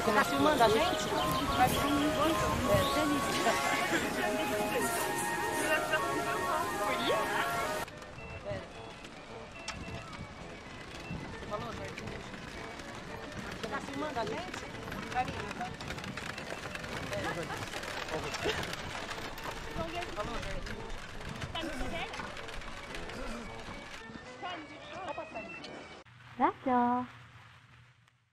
Tá filmando a gente? Você falou, Jardim? Você tá filmando a gente? Falou, Jardim? D'accord.